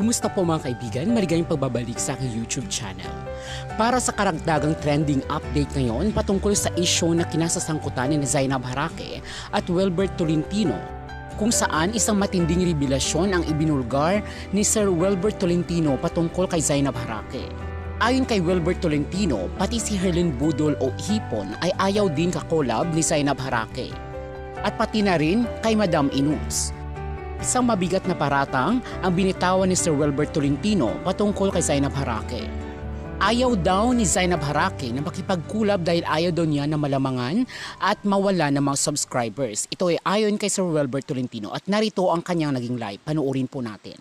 Kumusta po mga kaibigan? Maligayang pagbabalik sa aking YouTube channel. Para sa karagdagang trending update ngayon patungkol sa issue na kinasasangkutan ni Zainab Harake at Wilbert Tolentino, kung saan isang matinding revelasyon ang ibinulgar ni Sir Wilbert Tolentino patungkol kay Zainab Harake. Ayon kay Wilbert Tolentino, pati si Herlin Budol o Hipon ay ayaw din kakolab ni Zainab Harake. At pati na rin kay Madam Inuts. Isang mabigat na paratang ang binitawan ni Sir Wilbert Tolentino patungkol kay Zainab Harake. Ayaw daw ni Zainab Harake na makipagkulab dahil ayaw daw niya na malamangan at mawala ng mga subscribers. Ito ay ayon kay Sir Wilbert Tolentino at narito ang kanyang naging live. Panoorin po natin.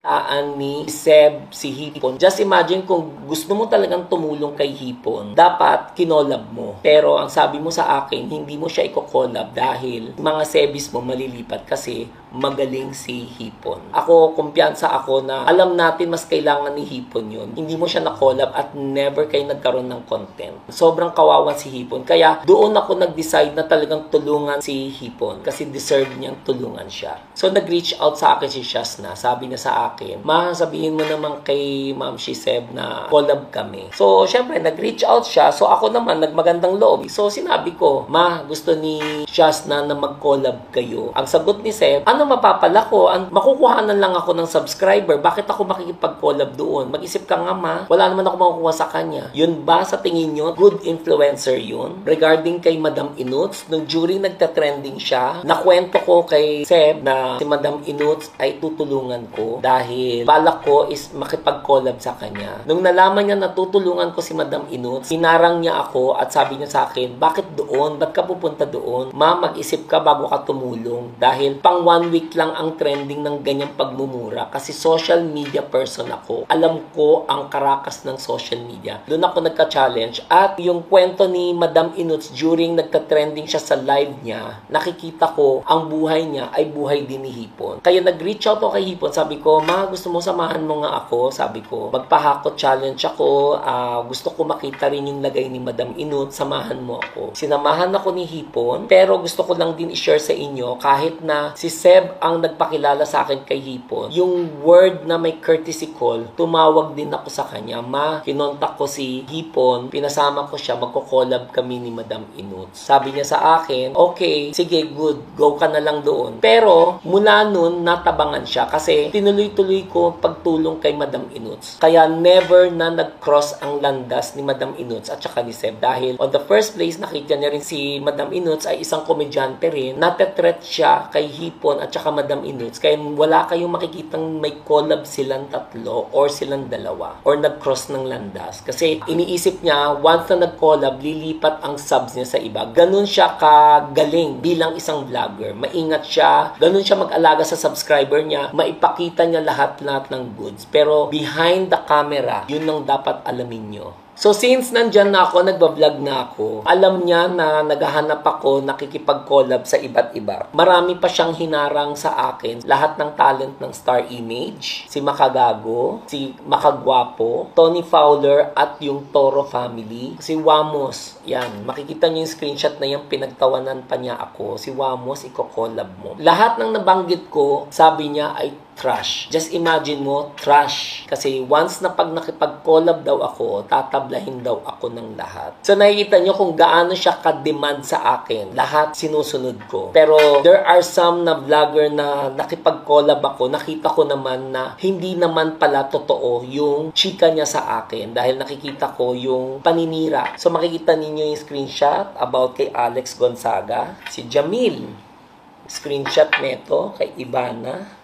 Ni Seb si Hipon. Just imagine kung gusto mo talagang tumulong kay Hipon, dapat kinolab mo. Pero ang sabi mo sa akin, hindi mo siya iko-collab dahil mga Sebis mo malilipat kasi magaling si Hipon. Ako, kumpiyansa ako na alam natin mas kailangan ni Hipon yun. Hindi mo siya na-collab at never kayo nagkaroon ng content. Sobrang kawawa si Hipon. Kaya doon ako nag-decide na talagang tulungan si Hipon kasi deserve niyang tulungan siya. So nag-reach out sa akin si Shasna. Sabi niya sa akin, ma, sabihin mo naman kay Ma'am Shiseb na collab kami. So syempre nag-reach out siya. So ako naman nagmagandang loob. So sinabi ko, ma, gusto ni Shasna na mag-collab kayo. Ang sagot ni Seb, ano mapapala ko? Makukuhanan lang ako ng subscriber. Bakit ako makikipag-collab doon? Mag-isip ka nga, ma. Wala naman ako makukuha sa kanya. Yun ba sa tingin nyo? Good influencer yun? Regarding kay Madam Inuts, nung during nagta-trending siya, nakwento ko kay Seb na si Madam Inuts ay tutulungan ko dahil balak ko is makipag-collab sa kanya. Nung nalaman niya na tutulungan ko si Madam Inuts, hinarang niya ako at sabi niya sa akin, bakit doon? Ba't ka pupunta doon? Ma, mag-isip ka bago ka tumulong. Dahil pang 1 week lang ang trending ng ganyang pagmumura kasi social media person ako. Alam ko ang karakas ng social media. Doon ako nagka-challenge at yung kwento ni Madam Inuts during nagka-trending siya sa live niya, nakikita ko ang buhay niya ay buhay din ni Hipon. Kaya nag-reach out ako kay Hipon. Sabi ko, ma, gusto mo samahan mo nga ako? Sabi ko, magpahakot challenge ako. Gusto ko makita rin yung lagay ni Madam Inuts. Samahan mo ako. Sinamahan ako ni Hipon pero gusto ko lang din i-share sa inyo kahit na si Seb ang nagpakilala sa akin kay Hipon, yung word na may courtesy call, tumawag din ako sa kanya. Ma, kinontak ko si Hipon, pinasama ko siya, magko-collab kami ni Madam Inuts. Sabi niya sa akin, okay, sige, good, go ka na lang doon. Pero, mula nun, natabangan siya kasi tinuloy-tuloy ko pagtulong kay Madam Inuts. Kaya never na nag-cross ang landas ni Madam Inuts at saka ni Seb dahil on the first place, nakita niya rin si Madam Inuts ay isang komedyante rin. Natetret siya kay Hipon at saka Madam Inuts. Kaya wala kayong makikitang may collab silang tatlo or silang dalawa or nag-cross ng landas. Kasi iniisip niya, once na nag-collab, lilipat ang subs niya sa iba. Ganun siya kagaling bilang isang vlogger. Maingat siya. Ganun siya mag-alaga sa subscriber niya. Maipakita niya lahat-lahat ng goods. Pero behind the camera, yun ang dapat alamin nyo. So since nandyan na ako, nagbablog na ako, alam niya na naghahanap ako, nakikipag-collab sa iba't iba. Marami pa siyang hinarang sa akin. Lahat ng talent ng Star Image, si Makagago, si Makagwapo, Tony Fowler at yung Toro family, si Wamos. Yan, makikita niyo yung screenshot na yan, pinagtawanan pa niya ako. Si Wamos, iko-collab mo. Lahat ng nabanggit ko, sabi niya ay trash. Just imagine mo, trash. Kasi once na pag nakipag-collab daw ako, tatablahin daw ako ng lahat. So nakikita nyo kung gaano siya ka-demand sa akin. Lahat sinusunod ko. Pero there are some na vlogger na nakipag-collab ako, nakita ko naman na hindi naman pala totoo yung chika niya sa akin dahil nakikita ko yung paninira. So makikita ninyo yung screenshot about kay Alex Gonzaga, si Jamil. Screenshot neto kay Ivana.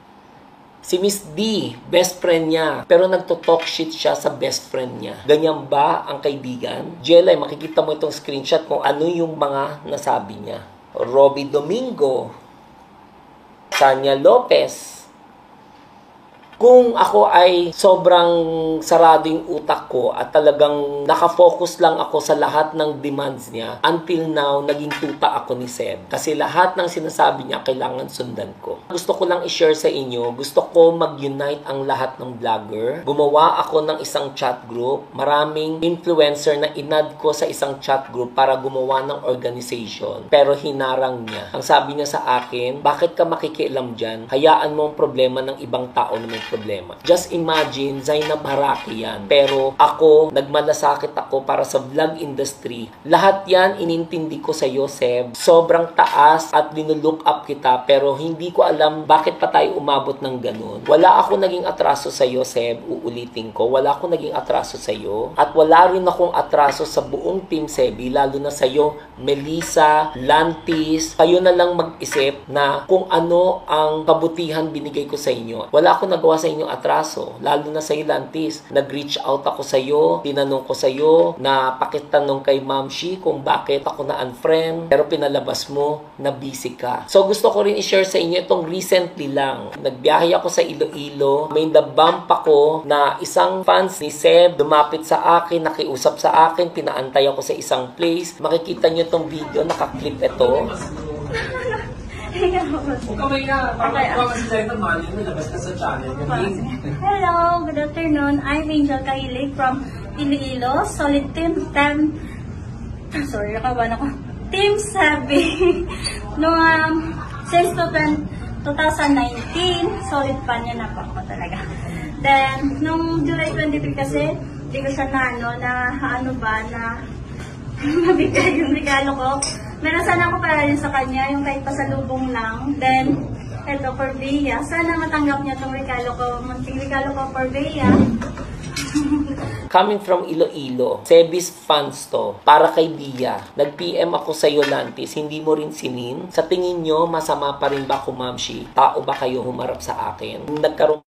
Si Miss D, best friend niya. Pero nagto-talk shit siya sa best friend niya. Ganyan ba ang kaibigan? Jelay, makikita mo itong screenshot kung ano yung mga nasabi niya. Robbie Domingo. Sanya Lopez. Kung ako ay sobrang sarado yung utak ko at talagang nakafocus lang ako sa lahat ng demands niya, until now, naging tuta ako ni Seb. Kasi lahat ng sinasabi niya, kailangan sundan ko. Gusto ko lang i-share sa inyo, gusto ko mag-unite ang lahat ng vlogger. Gumawa ako ng isang chat group. Maraming influencer na inad ko sa isang chat group para gumawa ng organization. Pero hinarang niya. Ang sabi niya sa akin, bakit ka makikialam dyan? Hayaan mo ang problema ng ibang tao na may problema. Just imagine, Zainab Harake yan. Pero ako, nagmalasakit ako para sa vlog industry. Lahat yan, inintindi ko sa'yo, Seb. Sobrang taas at linulook up kita, pero hindi ko alam bakit pa tayo umabot ng ganun. Wala ako naging atraso sa'yo, Seb. Uulitin ko. Wala ako naging atraso sa'yo. At wala rin akong atraso sa buong team, Sebi. Lalo na sa'yo, Melissa, Lantis. Kayo na lang mag-isip na kung ano ang kabutihan binigay ko sa inyo. Wala akong nagawa sa inyong atraso. Lalo na sa'yo, Lantis. Nag-reach out ako sa'yo. Tinanong ko sa'yo na pakitanong kay Ma'am Shi kung bakit ako na-unfriend. Pero pinalabas mo na busy ka. So gusto ko rin i-share sa inyo itong recently lang. Nagbiyahe ako sa Iloilo. May nabump ako na isang fans ni Seb lumapit sa akin, nakiusap sa akin, pinaantay ako sa isang place. Makikita nyo itong video, nakaklip ito. Hello, good afternoon. I'm Angel Kahilig from Iloilo, Solid Team 10. Sorry, nakawan ako. Team 7. Since 2019, solid fan niya na po ako talaga. Then, nung July 23 kasi, hindi ko siya nabigay yung regalo ko. Meron sana ako para rin sa kanya, yung kahit pasalubong lang. Then, eto for Bea. Sana matanggap niya itong regalo ko. Munting regalo ko for Bea. Coming from Iloilo, Sebis fans to, para kay Bea. Nag-PM ako sa iyo, Lantis, hindi mo rin sinin. Sa tingin nyo, masama pa rin ba ako, Ma'am Shi? Tao ba kayo humarap sa akin? Nagkaroon